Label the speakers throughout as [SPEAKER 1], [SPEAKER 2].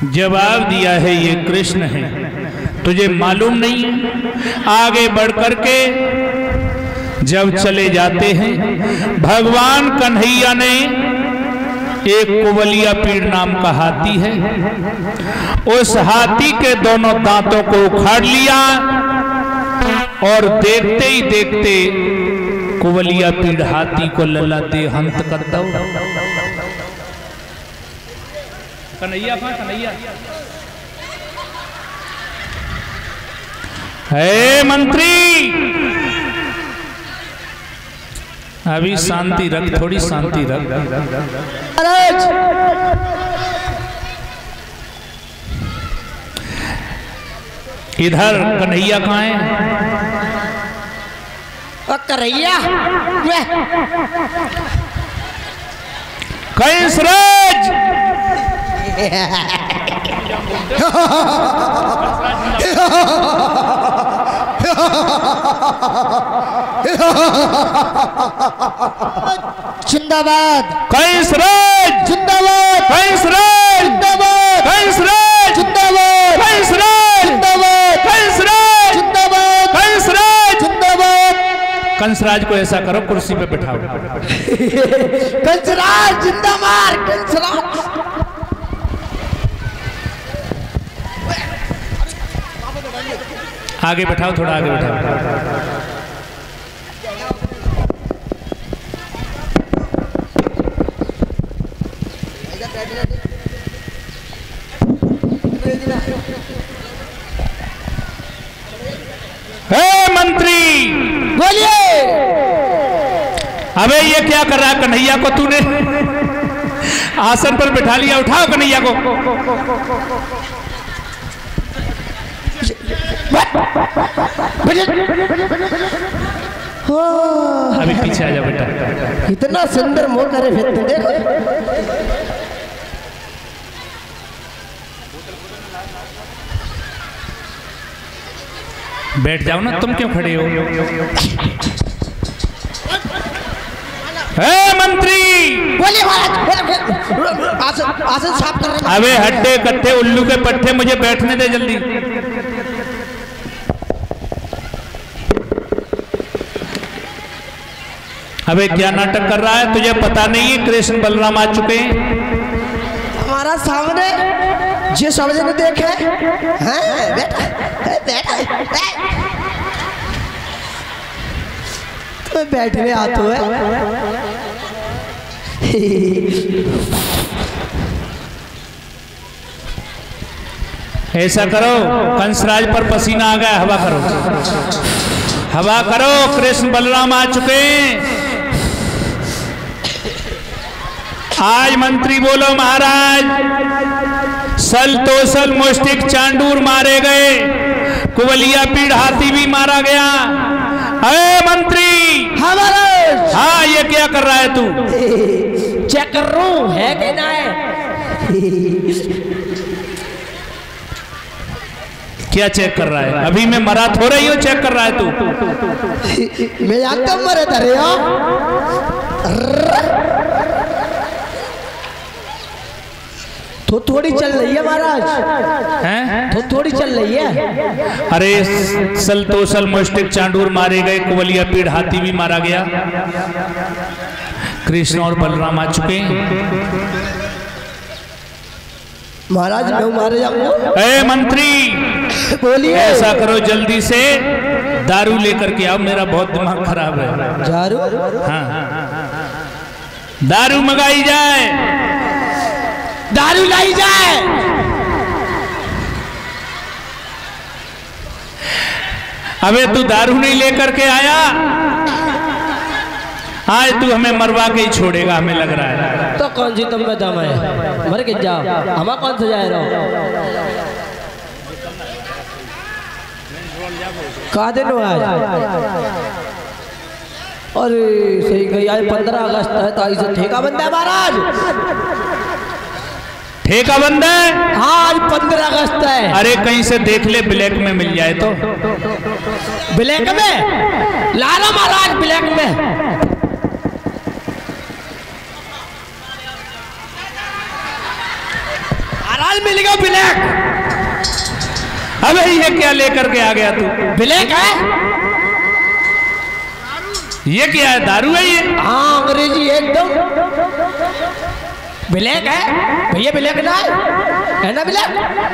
[SPEAKER 1] जवाब दिया है ये कृष्ण है, तुझे मालूम नहीं है? आगे बढ़ करके जब चले जाते हैं, भगवान कन्हैया ने एक कुवलिया पीड़ नाम का हाथी है, उस हाथी के दोनों दांतों को उखाड़ लिया और देखते ही देखते कुवलिया पीड़ हाथी को लल्ला दे हंत कर दो। कन्हैया कहाँ? कन्हैया है मंत्री, अभी शांति रख, थोड़ी शांति रख। इधर कन्हैया कहाँ है?
[SPEAKER 2] कन्हैया
[SPEAKER 1] कंसराज
[SPEAKER 2] जिंदाबाद,
[SPEAKER 1] कंसराज
[SPEAKER 2] जिंदाबाद,
[SPEAKER 1] कंसराज
[SPEAKER 2] जिंदाबाद,
[SPEAKER 1] कंसराज
[SPEAKER 2] जिंदाबाद,
[SPEAKER 1] कंसराज
[SPEAKER 2] जिंदाबाद,
[SPEAKER 1] कंसराज
[SPEAKER 2] जिंदाबाद,
[SPEAKER 1] कंसराज।
[SPEAKER 2] जिंदाबाद।
[SPEAKER 1] कंसराज को ऐसा करो, कुर्सी पे बिठाओ।
[SPEAKER 2] कंसराज जिंदाबाद, कंसराज।
[SPEAKER 1] आगे बैठाओ, थोड़ा आगे बैठाओ। हे मंत्री
[SPEAKER 2] बोलिए।
[SPEAKER 1] अबे ये क्या कर रहा है? कन्हैया को तूने आसन पर बिठा लिया, उठाओ कन्हैया को। अभी पीछे आ जा बेटा।
[SPEAKER 2] इतना सुंदर मोर करे फिर देखो।
[SPEAKER 1] बैठ जाओ ना, तुम क्यों खड़े हो? हे मंत्री
[SPEAKER 2] बोलिए महाराज। आसन साफ कर रहे।
[SPEAKER 1] अबे हड्डे कट्ठे उल्लू के पट्टे, मुझे बैठने दे जल्दी। अबे क्या नाटक कर रहा है? तुझे पता नहीं है कृष्ण बलराम आ चुके हैं
[SPEAKER 2] हमारा सामने? जो समझ ने देखे हैं बेटा, बेटा तो बैठने आते हुए
[SPEAKER 1] ऐसा करो, कंसराज पर पसीना आ गया, हवा करो, हवा करो। कृष्ण बलराम आ चुके हैं। आज मंत्री बोलो महाराज, सल तोसल मुष्टिक चांडूर मारे गए, कुवलिया पीड़ हाथी भी मारा गया। अरे मंत्री
[SPEAKER 2] हमारा।
[SPEAKER 1] हाँ, ये क्या कर रहा है तू?
[SPEAKER 2] चेक कर रहा हूं है कि ना है।
[SPEAKER 1] क्या चेक कर रहा है? अभी मैं मरा थो रही हूँ, चेक कर रहा है तू?
[SPEAKER 2] मैं जानता हूँ मरे धरे हो। तो थोड़ी चल रही है महाराज,
[SPEAKER 1] हैं?
[SPEAKER 2] तो थोड़ी चल रही है।
[SPEAKER 1] अरे सल तोसल मुष्टिक चांडूर मारे गए, कुवलिया पीड़ हाथी भी मारा गया। कृष्ण और बलराम आ चुके हैं।
[SPEAKER 2] महाराज मैं मारे जाऊंगा।
[SPEAKER 1] ए मंत्री
[SPEAKER 2] बोलिए।
[SPEAKER 1] ऐसा करो, जल्दी से दारू लेकर के आओ, मेरा बहुत दिमाग खराब है।
[SPEAKER 2] दारू?
[SPEAKER 1] हाँ, दारू मंगाई जाए,
[SPEAKER 2] दारू लाई जाए।
[SPEAKER 1] अबे तू दारू नहीं लेकर के आया, आज तू हमें मरवा के ही छोड़ेगा, हमें लग रहा है।
[SPEAKER 2] तो कौन सी तुम में दम है? मर के जाओ, हम कौन सा जाए रहो। का दिन आज? अरे सही कही, आज 15 अगस्त है, तो आज ठेका बंद है महाराज।
[SPEAKER 1] ठेका बंद है?
[SPEAKER 2] हाँ, आज 15 अगस्त है।
[SPEAKER 1] अरे कहीं से देख ले, ब्लैक में मिल जाए तो।
[SPEAKER 2] ब्लैक में लाना महाराज, ब्लैक में। चल मिल गया ब्लैक।
[SPEAKER 1] अबे ये क्या लेकर के आ गया तू?
[SPEAKER 2] ब्लैक है?
[SPEAKER 1] ये क्या है? दारू है ये?
[SPEAKER 2] हाँ अंग्रेजी एकदम ब्लैक है भैया। ब्लैक ना है ना ब्लैक?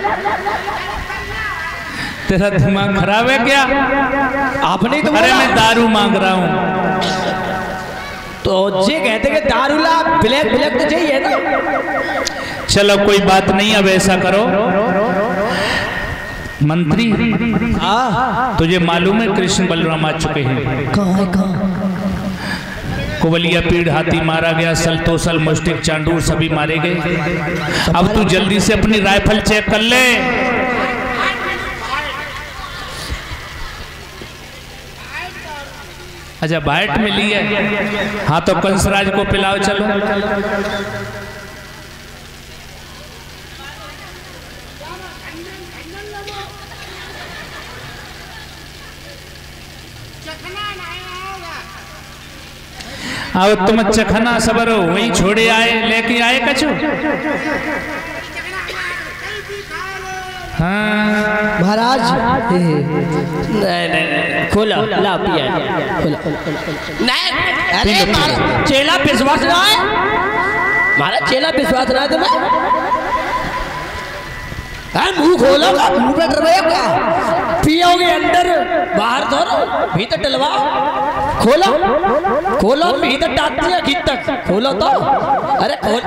[SPEAKER 1] तेरा दिमाग खराब है क्या?
[SPEAKER 2] आपने तो
[SPEAKER 1] अरे मैं दारू मांग रहा हूँ।
[SPEAKER 2] तो जे कहते कि दारू ला, ब्लैक ब्लैक तो चाहिए ना।
[SPEAKER 1] चलो कोई बात नहीं, अब ऐसा करो मंत्री, तुझे मालूम है कृष्ण बलराम आ चुके हैं?
[SPEAKER 2] कहाँ है? कहाँ?
[SPEAKER 1] कुबलिया पीड़ हाथी मारा गया, सलतोसल मुष्टिक चांडूर सभी मारे गए। अब तू जल्दी से अपनी राइफल चेक कर ले। अच्छा बाइट मिली है? हाँ तो कंसराज को पिलाओ चलो। अब तुम चखना सबर हो, वही छोड़े आए लेके आए कछु। हाँ
[SPEAKER 2] महाराज नहीं खोला ला पिया खोला नहीं। अरे मारा चेला विश्वास ना है, मारा चेला विश्वास ना है तुम्हें? मुंह खोलो, मुंह पे डरवाया क्या? पियोगे अंदर बाहर धरो, भीतर डलवा। खोलो खोलो, भीतर डालती है गीत तक खोलो तो। अरे खोल।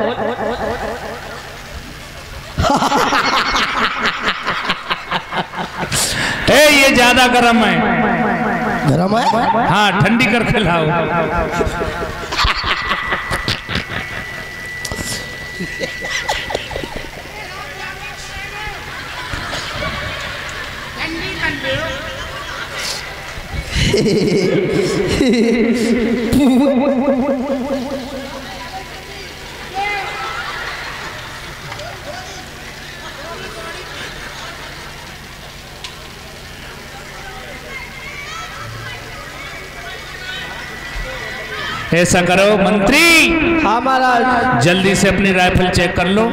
[SPEAKER 1] ए ये ज्यादा गर्म है।
[SPEAKER 2] गरम है?
[SPEAKER 1] हाँ ठंडी करके लाओ। ऐसा करो मंत्री,
[SPEAKER 2] हाँ महाराज,
[SPEAKER 1] जल्दी से अपनी राइफल चेक कर लो।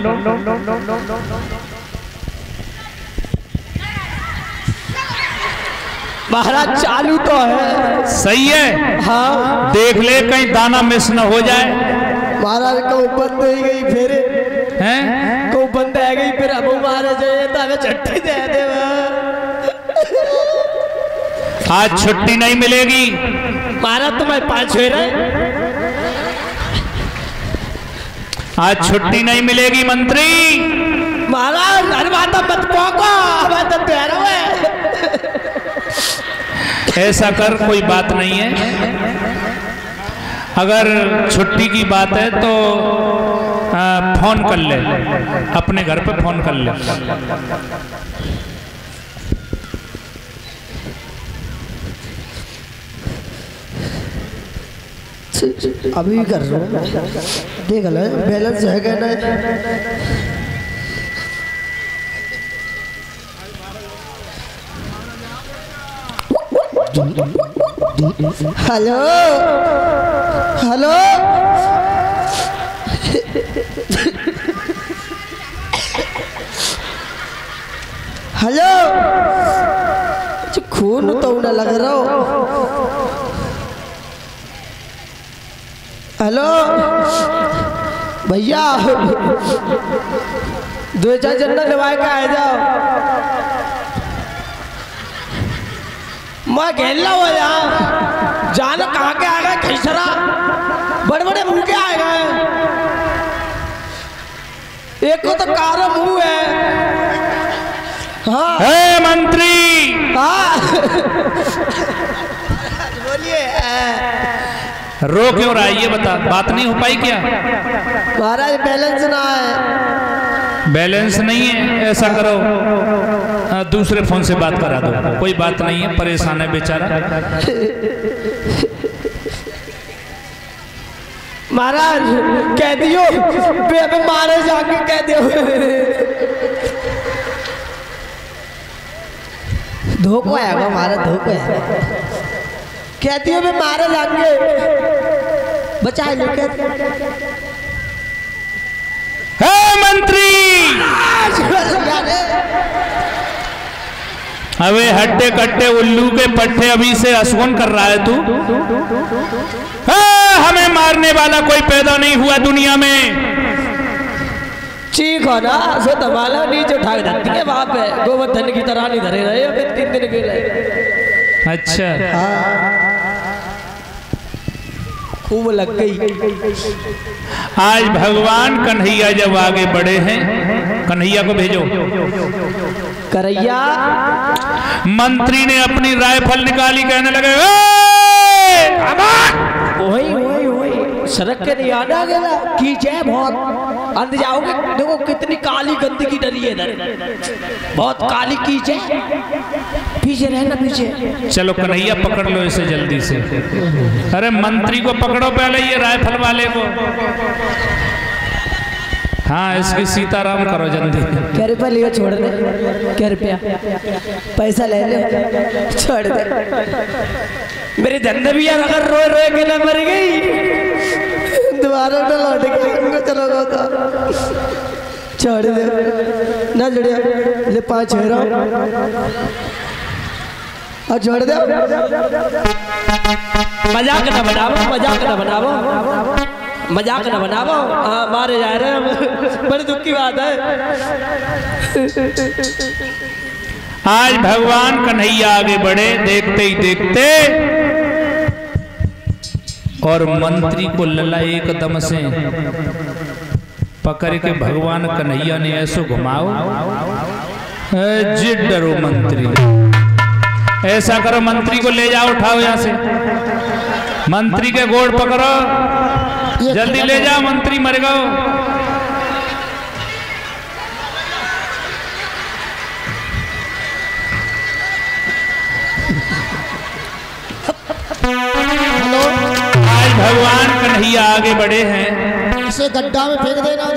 [SPEAKER 2] महाराज चालू तो है।
[SPEAKER 1] सही है?
[SPEAKER 2] हाँ
[SPEAKER 1] देख ले कहीं दाना मिस न हो जाए।
[SPEAKER 2] महाराज को बंद हो गई फिर
[SPEAKER 1] हैं?
[SPEAKER 2] को बंद है गई फिर अब मारे जाए तो हमें छुट्टी दे दे।
[SPEAKER 1] आज छुट्टी नहीं मिलेगी।
[SPEAKER 2] महाराज तुम्हें 5 हुए रहे,
[SPEAKER 1] आज छुट्टी नहीं मिलेगी मंत्री।
[SPEAKER 2] महाराज हर बात मत पोको, हमें तो प्यारो है।
[SPEAKER 1] ऐसा कर, कोई बात नहीं है। अगर छुट्टी की बात है तो फोन कर ले, अपने घर पे फोन कर ले।
[SPEAKER 2] अभी कर रहा हूँ, देख ले बैलेंस है क्या नहीं। हेलो हेलो हेलो, खून तो ना लग रहा हो। हेलो भैया, 2-4 जन दवाई का आ जाओ। मैं घेरला हुआ यहाँ, जानो कहाँ के आ गए, खैसरा बड़े बड़े मुंह के आए गए। एक को तो कारो मुंह है। हाँ
[SPEAKER 1] हे मंत्री,
[SPEAKER 2] हाँ बोलिए।
[SPEAKER 1] रो क्यों रहा है ये बता, बात नहीं हो पाई क्या?
[SPEAKER 2] महाराज बैलेंस ना है।
[SPEAKER 1] बैलेंस नहीं है? ऐसा करो दूसरे फोन से बात करा दो। कोई बात नहीं है, परेशान है बेचारा।
[SPEAKER 2] महाराज कह दियो बे मारे जाके कह दियो। धोखा आएगा हमारा, धोखा है। कहती हो बे मारे जाके बचा लो।
[SPEAKER 1] हे मंत्री, अबे हट्टे कट्टे उल्लू के पट्टे अभी से असगुन कर रहा है तू। हमें मारने वाला कोई पैदा नहीं हुआ दुनिया में।
[SPEAKER 2] ठीक हो ना, सो तमाला नीचे उठा के धरती है वहां पे, गोवर्धन की तरह नहीं धरे रहे हो 3 दिन के लिए।
[SPEAKER 1] अच्छा
[SPEAKER 2] खूब लग गई।
[SPEAKER 1] आज भगवान कन्हैया जब आगे बढ़े हैं, कन्हैया को भेजो।
[SPEAKER 2] करैया
[SPEAKER 1] मंत्री ने अपनी राइफल निकाली, कहने लगे
[SPEAKER 2] वही सड़क के नहीं आना गया कीजिए बहुत अंदर जाओगे। देखो कितनी काली गंदगी डरी है इधर, बहुत काली कीजिए। पीछे रहना पीछे।
[SPEAKER 1] चलो कन्हैया पकड़ लो इसे जल्दी से। अरे मंत्री को पकड़ो पहले, ये राइफल वाले को। हाँ इसकी सीताराम करो जल्दी।
[SPEAKER 2] क्या रुपया लियो, छोड़ दे। क्या रुपया पैसा ले लो, छोड़ दे। मेरी धंधे भी यार अगर रोए रोए के ना मर गई, दोबारा ना लौट के चलोगा तो छोड़ दे ना। जुड़िया ले 5 हेरो और छोड़ दे। मजाक ना बनावो, मजाक ना बनावो, मजाक ना बनावो। हाँ मारे जा रहे हैं, बड़ी दुख की बात है।
[SPEAKER 1] आज भगवान कन्हैया आगे बढ़े, देखते ही देखते, और मंत्री को लला एकदम से पकड़ के भगवान कन्हैया ने ऐसो घुमाओ, जिद डरो मंत्री। ऐसा करो, मंत्री को ले जाओ, उठाओ यहाँ से, मंत्री के गोड़ पकड़ो, जल्दी ले जाओ, मंत्री मर गओ। आज भगवान कन्हैया आगे बढ़े हैं,
[SPEAKER 3] इसे गड्ढा में फेंक देना।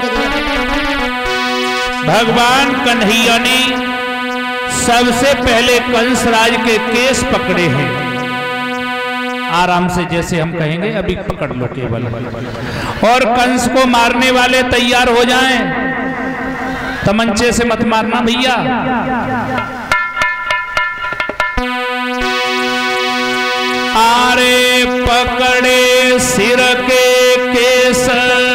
[SPEAKER 1] भगवान कन्हैया ने सबसे पहले कंसराज के केस पकड़े हैं। आराम से, जैसे हम कहेंगे अभी पकड़ लो केवल, और कंस को मारने वाले तैयार हो जाएं। तमंचे से मत मारना भैया। आरे पकड़े सिर के केस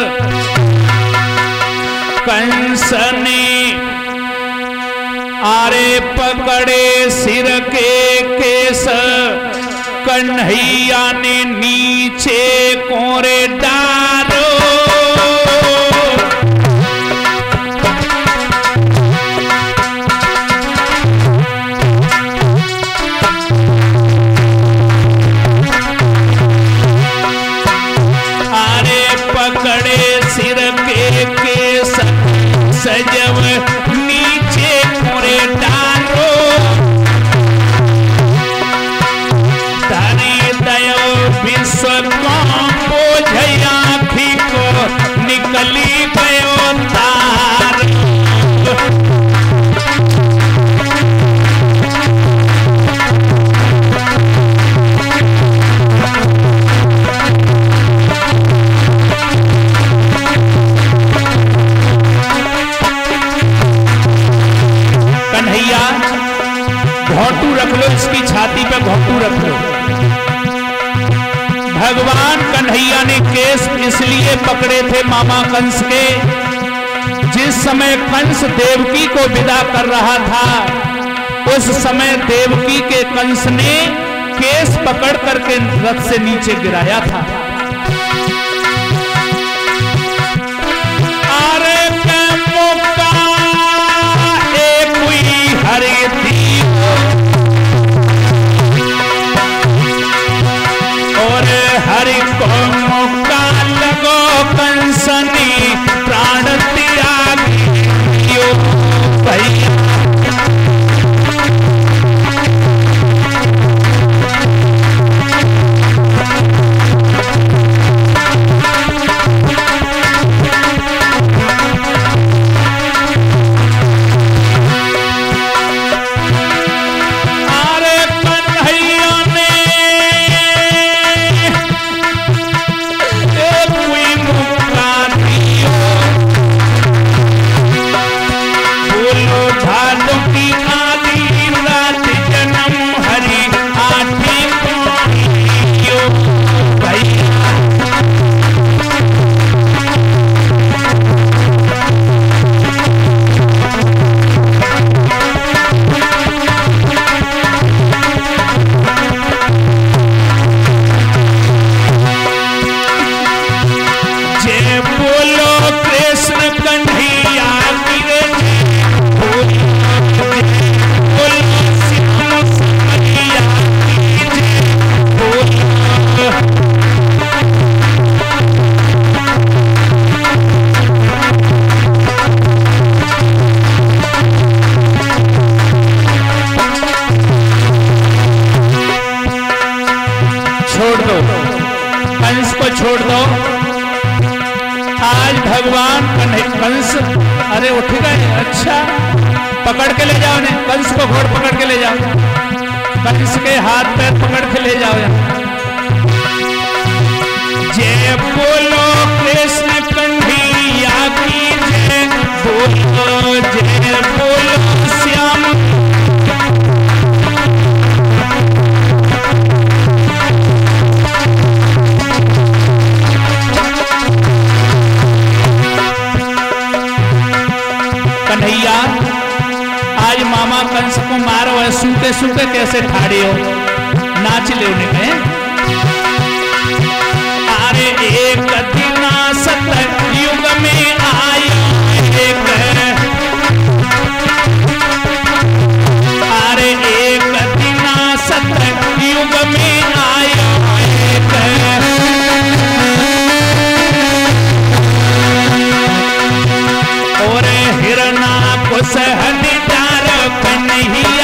[SPEAKER 1] कंस ने, आरे पकड़े सिर के केस कन्हैया ने नीचे कोरे डालो। आरे पकड़े सिर के केस सजव नीचे कोरे डालो। विश्व आँखी को निकली गयो तार। कन्हैया घोंटू रख लो, इसकी छाती पे घोंटू रख लो। भगवान कन्हैया ने केस इसलिए पकड़े थे मामा कंस के, जिस समय कंस देवकी को विदा कर रहा था, उस समय देवकी के कंस ने केस पकड़ करके रथ से नीचे गिराया था। अरे मौका एक हुई हरी थी, और हरि को मौका लगो कंस ने प्राण त्याग दियो भैया। कंस, अरे उठ गए, अच्छा पकड़ के ले जाओ इन्हें, कंस को घोड़ पकड़ के ले जाओ, कंस के हाथ पैर पकड़ के ले जाओ यहाँ। जय बोलो कृष्ण कन्हैया की जय, बोलो जय बोलो श्याम। कन्हैया आज मामा कंस को मारो है, सूते सूते कैसे ठाड़े हो, नाच ले उन्हें। अरे एक दिन सतयुग में आया एक, अरे एक दिन सतयुग में आया एक, और हिरना को सहनिदार कन्हैया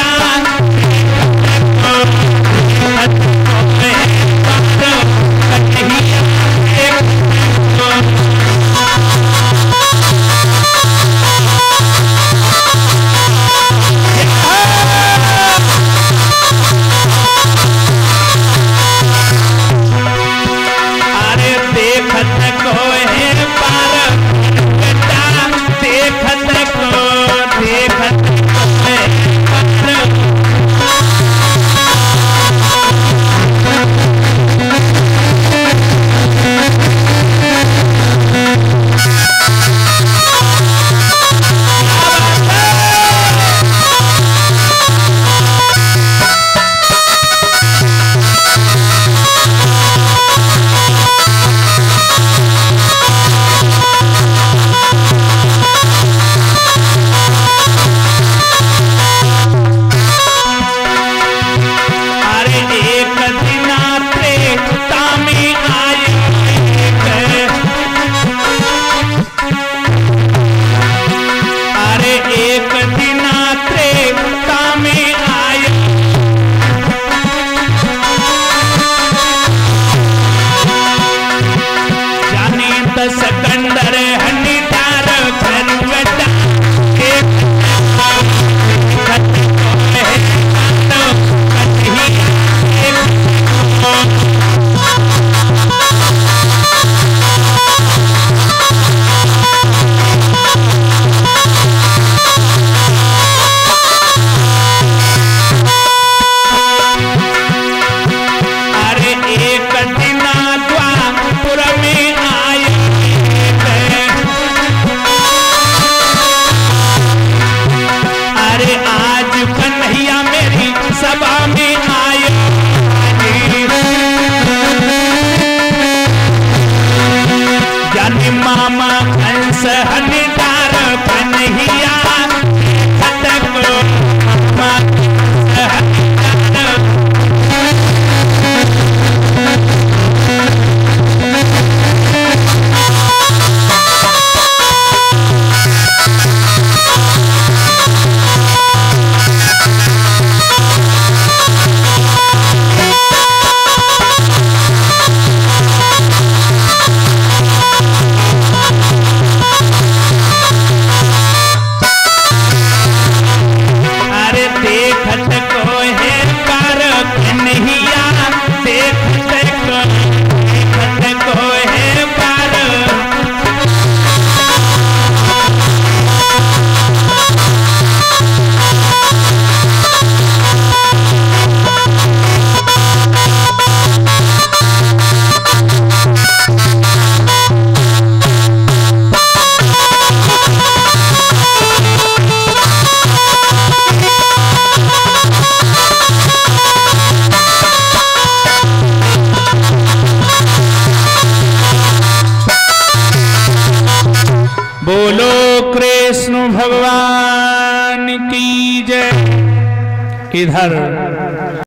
[SPEAKER 1] भगवान की जय। इधर